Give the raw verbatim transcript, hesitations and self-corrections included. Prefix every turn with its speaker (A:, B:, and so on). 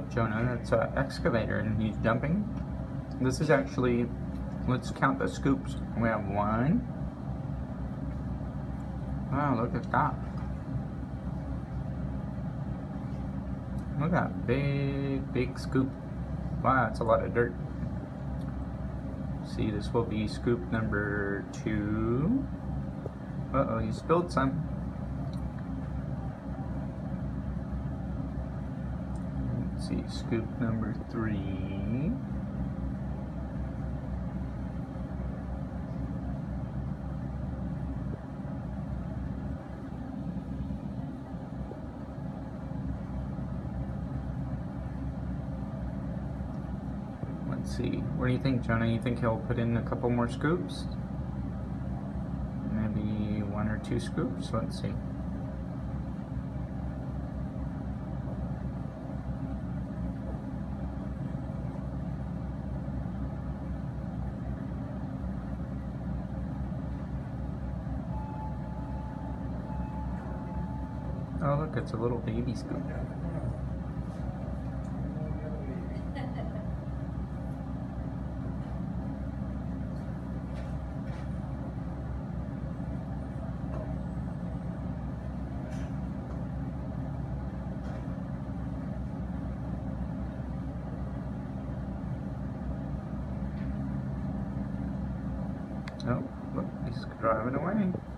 A: look, Jonah, it's an excavator and he's dumping. This is actually, let's count the scoops. We have one. Wow, look at that. Look at that big, big scoop. Wow, that's a lot of dirt. See, this will be scoop number two. Uh-oh, you spilled some. Let's see, scoop number three. Let's see, what do you think, Jonah? You think he'll put in a couple more scoops? Maybe one or two scoops? Let's see. Oh, look, it's a little baby scoop. Oh, look, he's driving away.